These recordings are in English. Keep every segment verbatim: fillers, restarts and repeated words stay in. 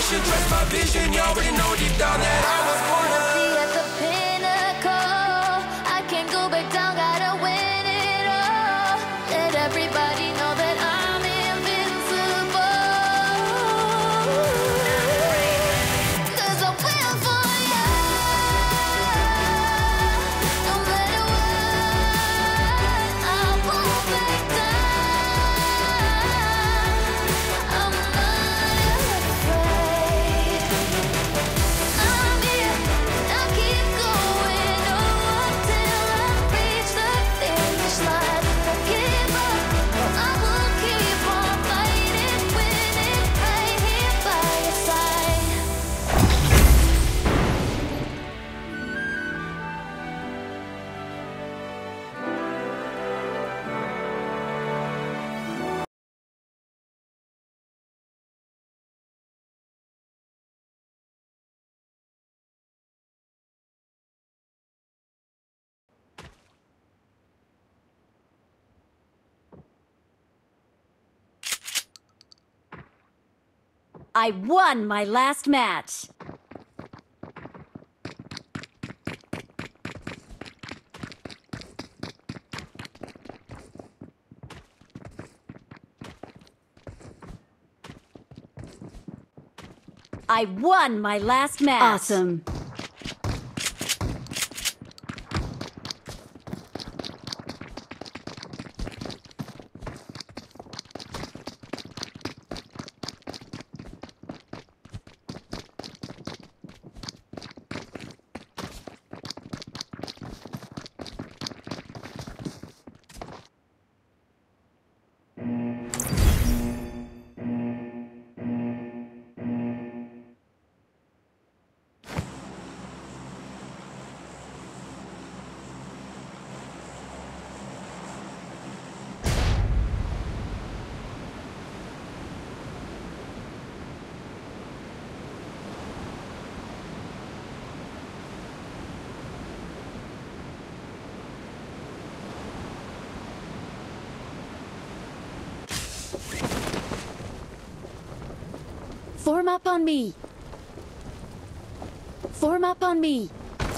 mission, trust my vision. You already know deep down that I was born to be at the pinnacle. I can't go back down, gotta win it all. Let everybody know that I'm invincible. 'Cause I will for you. No matter what, I won't back down. I'm not afraid. I'm here, I'll keep going on till I reach the finish line. Don't give up, I will keep on fighting, winning right here by your side. I won my last match. I won my last match. Awesome. Form up on me. Form up on me.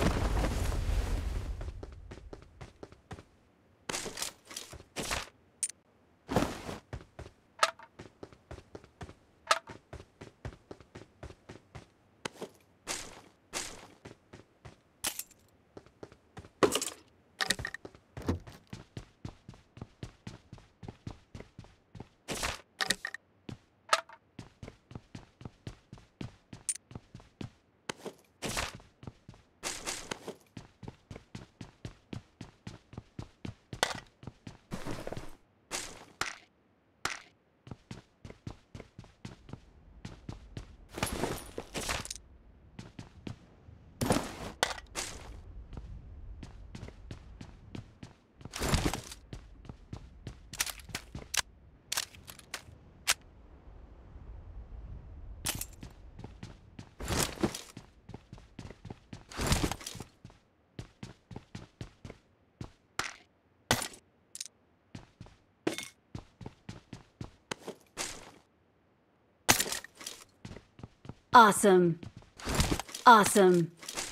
Awesome. Awesome.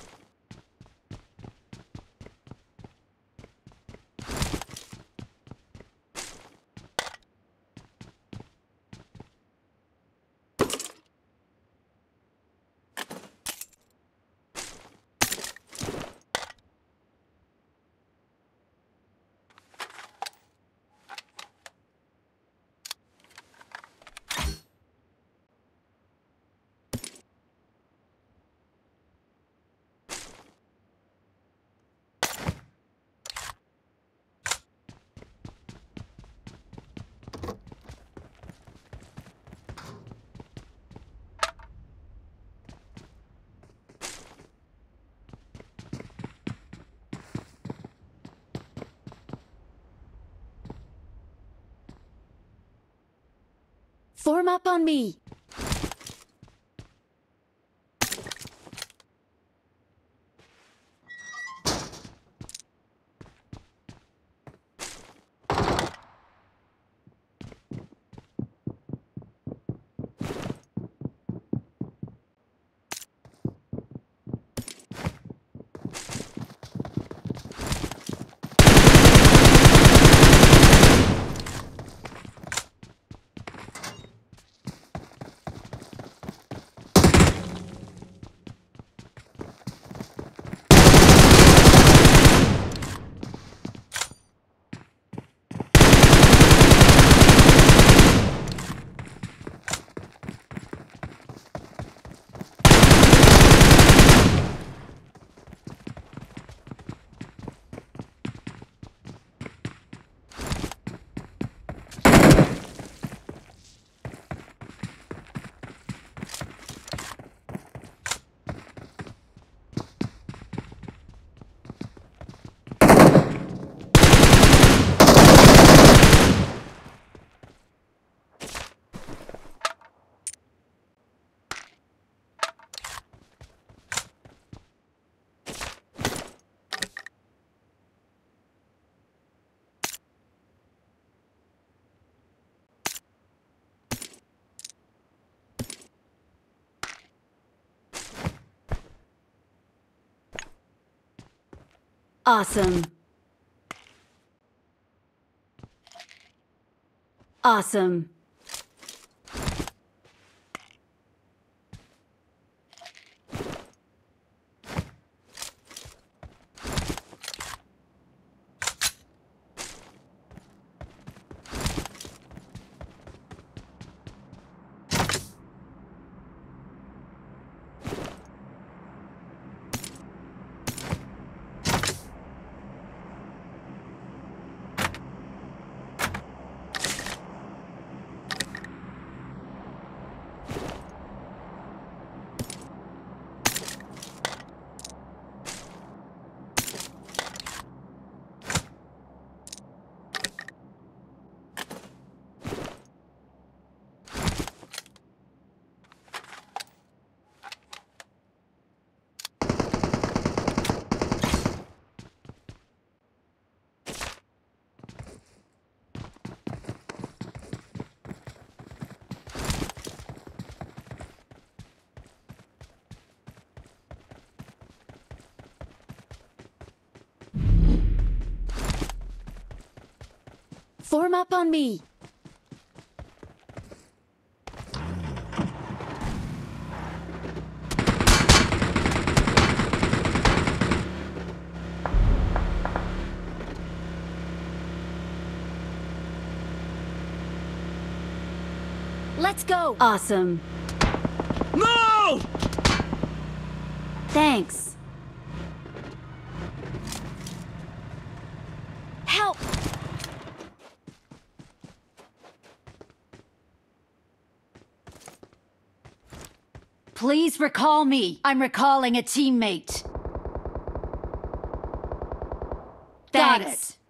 Form up on me. Awesome. Awesome. Form up on me. Let's go. Awesome. No! Thanks. Help! Please recall me. I'm recalling a teammate. Got Thanks. it.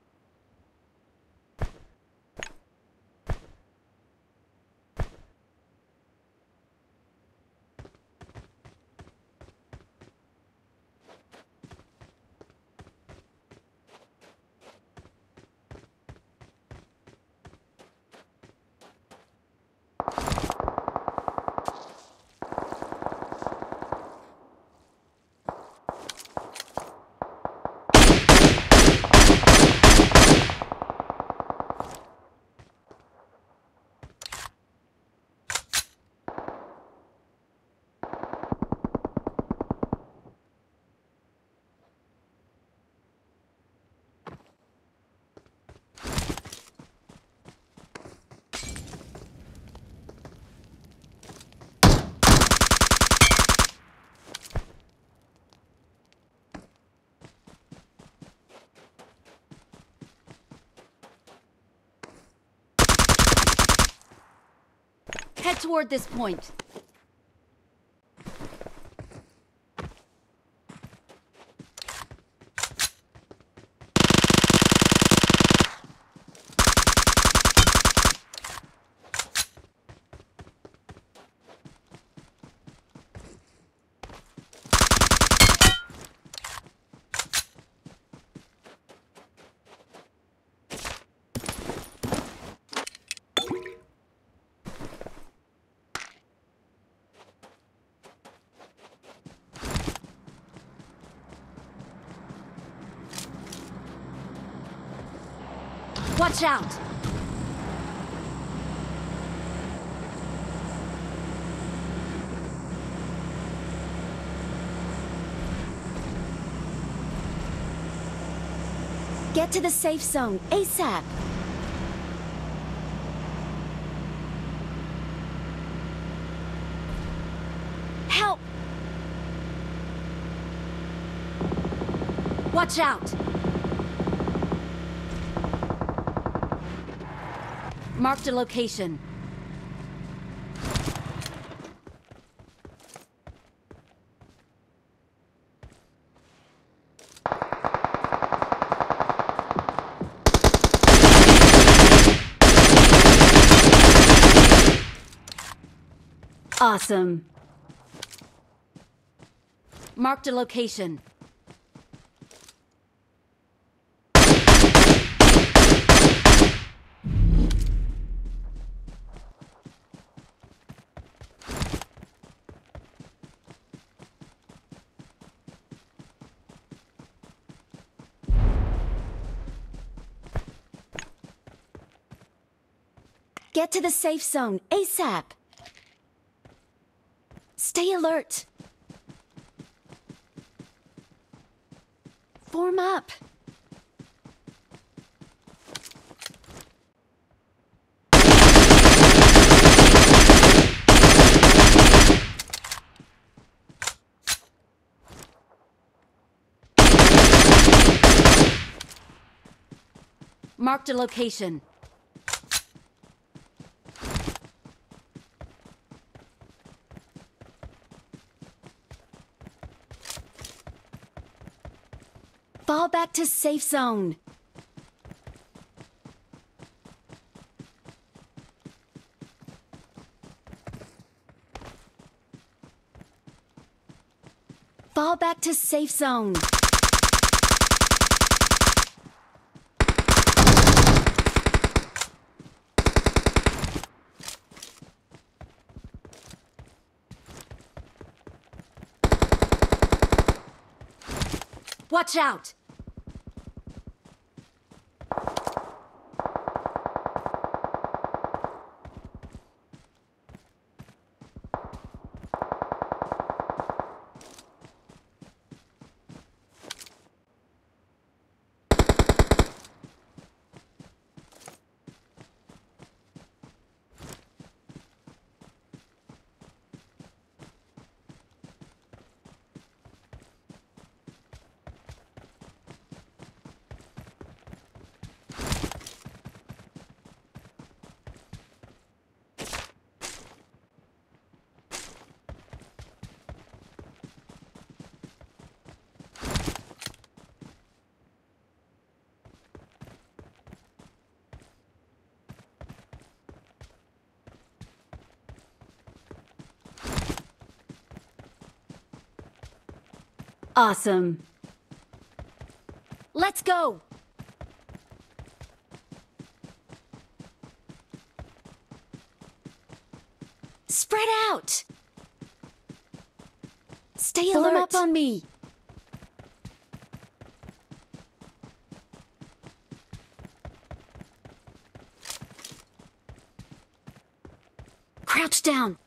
Head toward this point. Watch out! Get to the safe zone, ASAP! Help! Watch out! Marked a location. Awesome. Marked a location. Get to the safe zone, ASAP. Stay alert. Form up. Marked a location. Fall back to safe zone. Fall back to safe zone. Watch out! Awesome. Let's go. Spread out. Stay Form alert. up on me. Crouch down.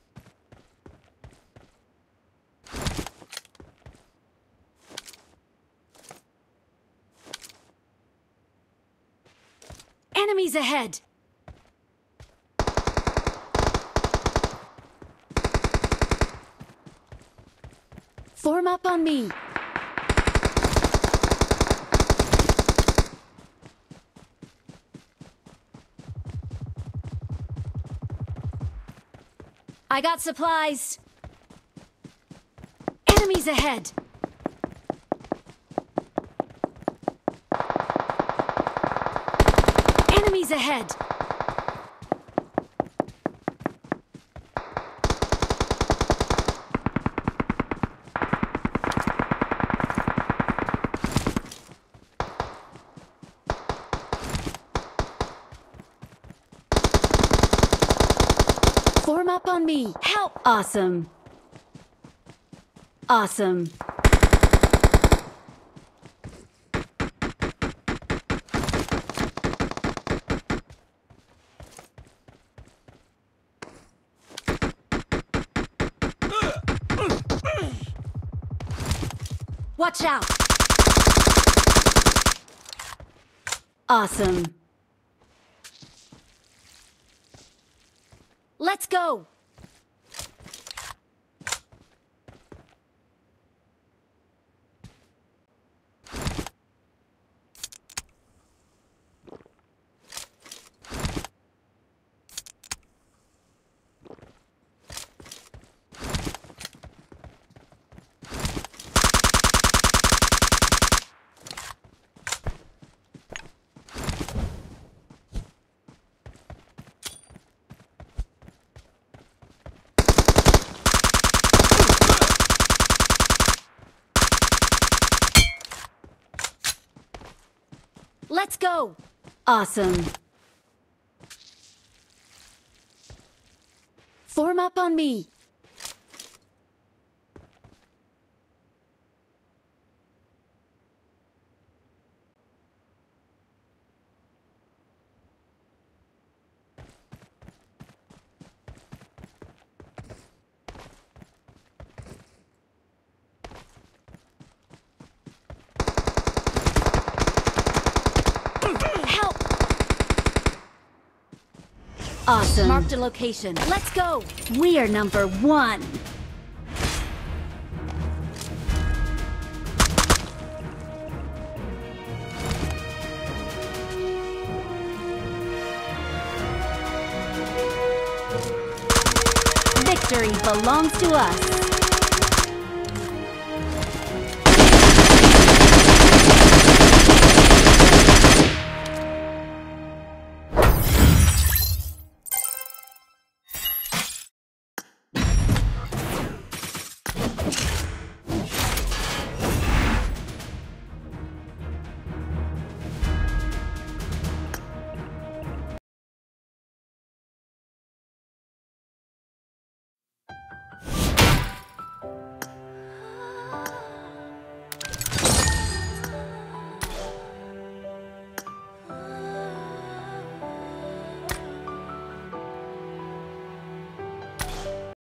Enemies ahead. Form up on me. I got supplies. Enemies ahead. Enemies ahead. Form up on me. Help! Awesome. Awesome. Watch out! Awesome. Let's go! Let's go! Awesome. Form up on me. Awesome. Marked a location. Let's go. We are number one. Victory belongs to us.